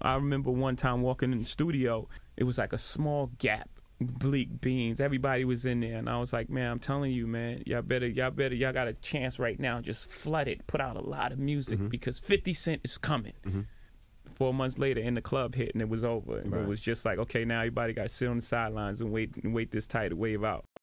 I remember one time walking in the studio, it was like a small gap, bleak beans. Everybody was in there, and I was like, man, I'm telling you, man, y'all got a chance right now. Just flood it, put out a lot of music because 50 Cent is coming. 4 months later, in the club hit, and it was over. And it was just like, okay, now everybody got to sit on the sidelines and wait this tidal wave out.